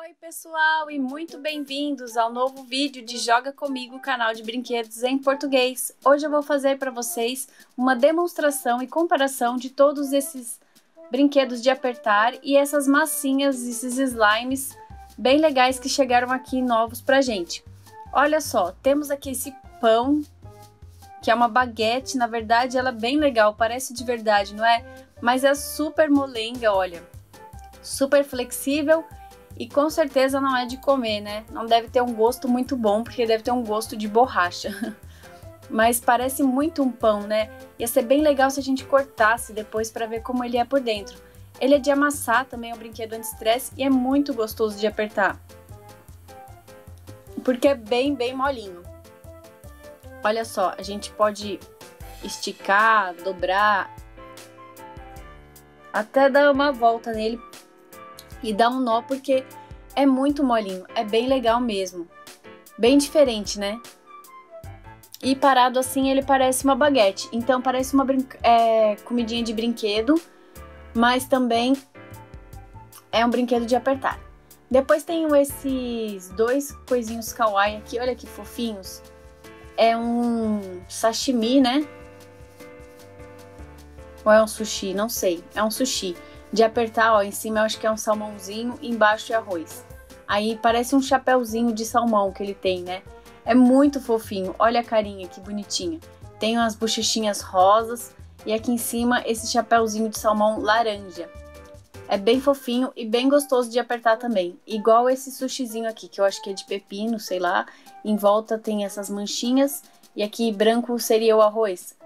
Oi pessoal e muito bem-vindos ao novo vídeo de Joga Comigo, canal de brinquedos em português. Hoje eu vou fazer para vocês uma demonstração e comparação de todos esses brinquedos de apertar e essas massinhas, esses slimes bem legais que chegaram aqui novos pra gente. Olha só, temos aqui esse pão, que é uma baguete, na verdade ela é bem legal, parece de verdade, não é? Mas é super molenga, olha, super flexível. E com certeza não é de comer, né? Não deve ter um gosto muito bom, porque deve ter um gosto de borracha. Mas parece muito um pão, né? Ia ser bem legal se a gente cortasse depois para ver como ele é por dentro. Ele é de amassar também, é um brinquedo anti-estresse e é muito gostoso de apertar. Porque é bem molinho. Olha só, a gente pode esticar, dobrar, até dar uma volta nele e dar um nó, porque é muito molinho, é bem legal mesmo. Bem diferente, né? E parado assim ele parece uma baguete, então parece uma comidinha de brinquedo, mas também é um brinquedo de apertar. Depois tem esses dois coisinhos kawaii aqui, olha que fofinhos. É um sashimi, né? Ou é um sushi? Não sei, é um sushi. De apertar, ó, em cima eu acho que é um salmãozinho, embaixo é arroz. Aí parece um chapéuzinho de salmão que ele tem, né? É muito fofinho, olha a carinha, que bonitinha. Tem umas bochechinhas rosas e aqui em cima esse chapéuzinho de salmão laranja. É bem fofinho e bem gostoso de apertar também. Igual esse sushizinho aqui, que eu acho que é de pepino, sei lá. Em volta tem essas manchinhas e aqui branco seria o arroz.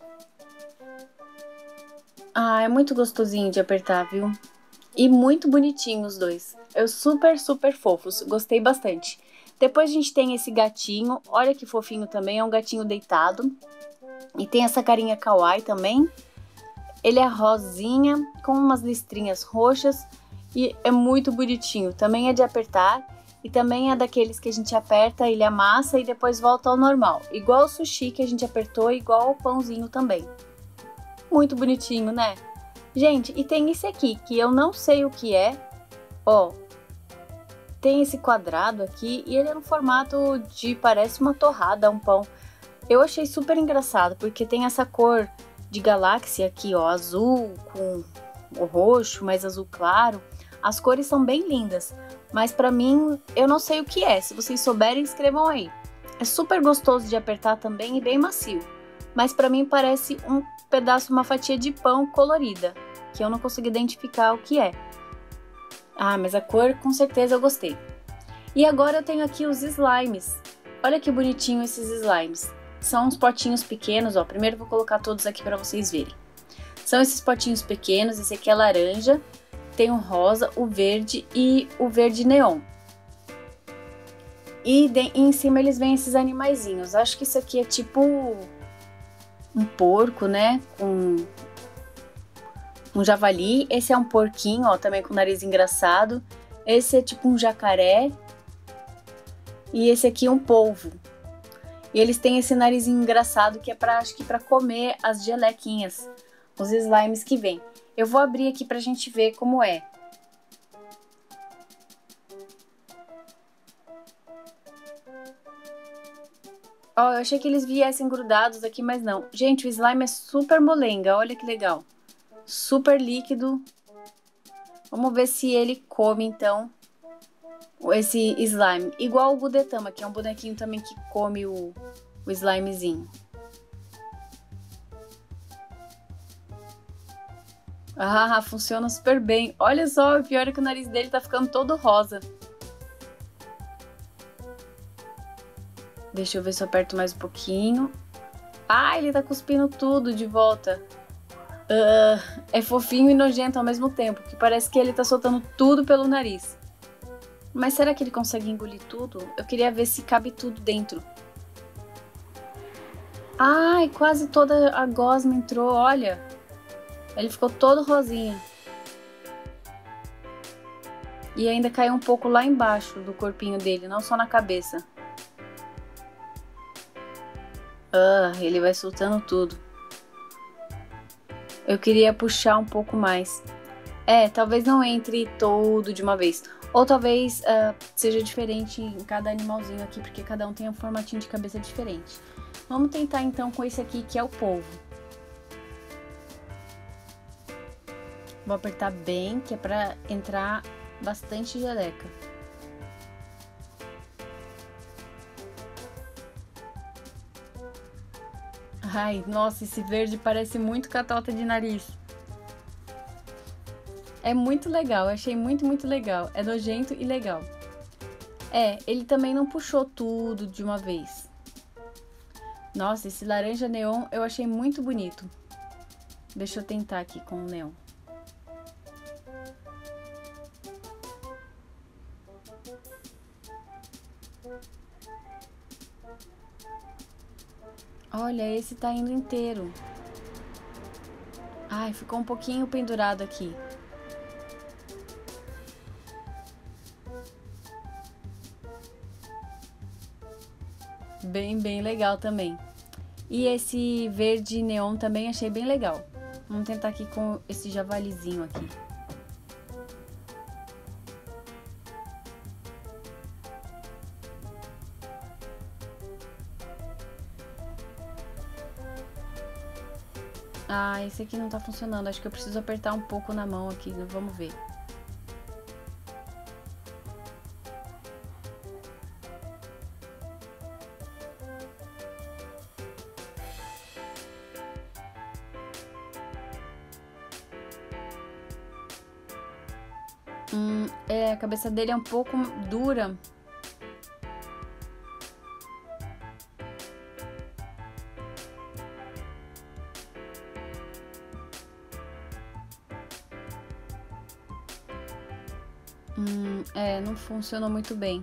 Ah, é muito gostosinho de apertar, viu? E muito bonitinho os dois. Super fofos. Gostei bastante. Depois a gente tem esse gatinho. Olha que fofinho também. É um gatinho deitado. E tem essa carinha kawaii também. Ele é rosinha, com umas listrinhas roxas. E é muito bonitinho. Também é de apertar. E também é daqueles que a gente aperta, ele amassa e depois volta ao normal. Igual o sushi que a gente apertou, igual o pãozinho também. Muito bonitinho, né? Gente, e tem esse aqui, que eu não sei o que é. Ó, tem esse quadrado aqui e ele é no formato de, parece uma torrada, um pão. Eu achei super engraçado, porque tem essa cor de galáxia aqui, ó, azul com o roxo, mais azul claro. As cores são bem lindas, mas pra mim, eu não sei o que é. Se vocês souberem, escrevam aí. É super gostoso de apertar também e bem macio. Mas pra mim parece um pedaço, uma fatia de pão colorida, que eu não consegui identificar o que é. Ah, mas a cor com certeza eu gostei. E agora eu tenho aqui os slimes. Olha que bonitinho esses slimes. São uns potinhos pequenos, ó. Primeiro eu vou colocar todos aqui pra vocês verem. São esses potinhos pequenos, esse aqui é laranja, tem o rosa, o verde e o verde neon. E em cima eles vêm esses animaizinhos. Acho que isso aqui é tipo um porco, né, com um javali. Esse é um porquinho, ó, também com nariz engraçado. Esse é tipo um jacaré. E esse aqui é um polvo. E eles têm esse narizinho engraçado que é pra, acho que pra comer as gelequinhas, os slimes que vem. Eu vou abrir aqui pra gente ver como é. Ó, eu achei que eles viessem grudados aqui, mas não. Gente, o slime é super molenga, olha que legal. Super líquido. Vamos ver se ele come, então, esse slime. Igual o Gudetama, que é um bonequinho também que come o slimezinho. Ah, funciona super bem. Olha só, o pior é que o nariz dele tá ficando todo rosa. Deixa eu ver se eu aperto mais um pouquinho. Ah, ele tá cuspindo tudo de volta. É fofinho e nojento ao mesmo tempo, que parece que ele tá soltando tudo pelo nariz. Mas será que ele consegue engolir tudo? Eu queria ver se cabe tudo dentro. Ai, quase toda a gosma entrou, olha. Ele ficou todo rosinha. E ainda caiu um pouco lá embaixo do corpinho dele, não só na cabeça. Ele vai soltando tudo. Eu queria puxar um pouco mais. Talvez não entre todo de uma vez. Ou talvez seja diferente em cada animalzinho aqui, porque cada um tem um formatinho de cabeça diferente. Vamos tentar então com esse aqui, que é o polvo. Vou apertar bem, que é pra entrar bastante geleca. Ai, nossa, esse verde parece muito catota de nariz. É muito legal, eu achei muito legal. É nojento e legal. Ele também não puxou tudo de uma vez. Nossa, esse laranja neon eu achei muito bonito. Deixa eu tentar aqui com o neon. Olha, esse tá indo inteiro. Ai, ficou um pouquinho pendurado aqui. Bem legal também. E esse verde neon também achei bem legal. Vamos tentar aqui com esse javalizinho aqui. Ah, esse aqui não tá funcionando. Acho que eu preciso apertar um pouco na mão aqui, né? Vamos ver. A cabeça dele é um pouco dura. Não funcionou muito bem.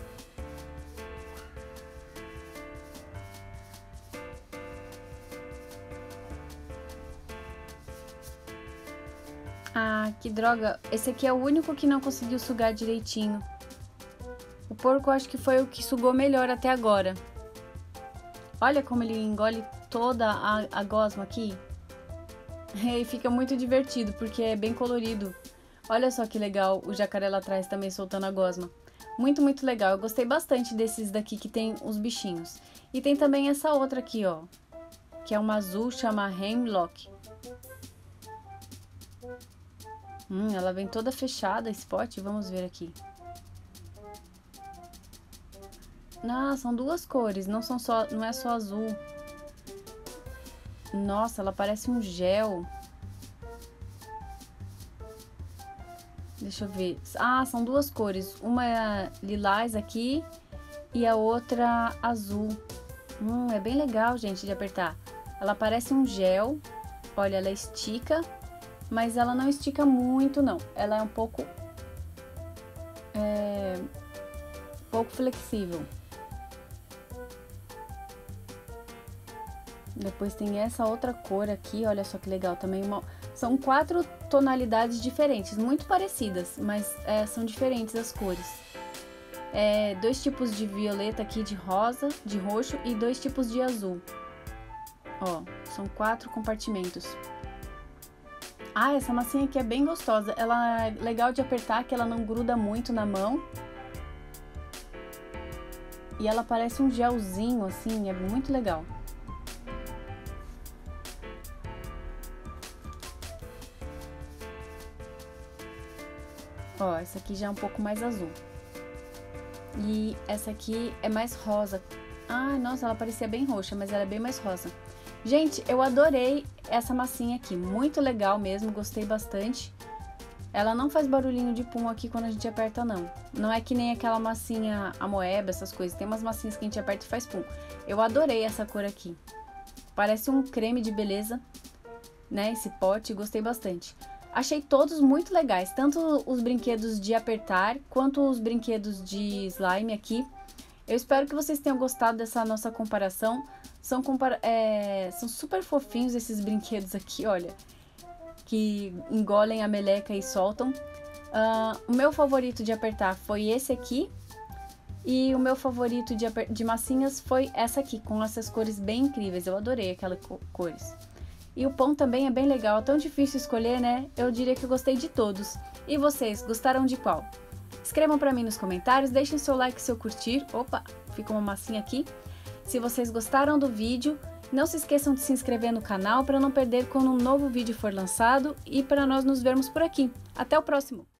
Ah, que droga. Esse aqui é o único que não conseguiu sugar direitinho. O porco eu acho que foi o que sugou melhor até agora. Olha como ele engole toda a gosma aqui. E fica muito divertido, porque é bem colorido. Olha só que legal o jacaré lá atrás também soltando a gosma. Muito legal. Eu gostei bastante desses daqui que tem os bichinhos. E tem também essa outra aqui, ó. Que é uma azul, chama Hemlock. Ela vem toda fechada, esse pote. Vamos ver aqui. Ah, são duas cores, não é só azul. Nossa, ela parece um gel. Deixa eu ver. Ah, são duas cores. Uma é lilás aqui e a outra azul. É bem legal, gente, de apertar. Ela parece um gel. Olha, ela estica, mas ela não estica muito, não. Ela é um pouco flexível. Depois tem essa outra cor aqui, olha só que legal também. São 4 tonalidades diferentes, muito parecidas, mas são diferentes as cores. 2 tipos de violeta aqui, de rosa, de roxo e 2 tipos de azul. Ó, são 4 compartimentos. Ah, essa massinha aqui é bem gostosa. Ela é legal de apertar, que ela não gruda muito na mão. E ela parece um gelzinho, assim, é muito legal. Ó, essa aqui já é um pouco mais azul. E essa aqui é mais rosa. Ah, nossa, ela parecia bem roxa, mas ela é bem mais rosa. Gente, eu adorei essa massinha aqui. Muito legal mesmo, gostei bastante. Ela não faz barulhinho de pum aqui quando a gente aperta, não. Não é que nem aquela massinha amoeba, essas coisas. Tem umas massinhas que a gente aperta e faz pum. Eu adorei essa cor aqui. Parece um creme de beleza, né? Esse pote, gostei bastante. Achei todos muito legais, tanto os brinquedos de apertar, quanto os brinquedos de slime aqui. Eu espero que vocês tenham gostado dessa nossa comparação. São super fofinhos esses brinquedos aqui, olha. Que engolem a meleca e soltam. O meu favorito de apertar foi esse aqui. E o meu favorito de massinhas foi essa aqui, com essas cores bem incríveis. Eu adorei aquelas cores. E o pão também é bem legal, é tão difícil escolher, né? Eu diria que eu gostei de todos. E vocês, gostaram de qual? Escrevam para mim nos comentários, deixem seu like se eu curtir. Opa, ficou uma massinha aqui. Se vocês gostaram do vídeo, não se esqueçam de se inscrever no canal para não perder quando um novo vídeo for lançado e para nós nos vermos por aqui. Até o próximo!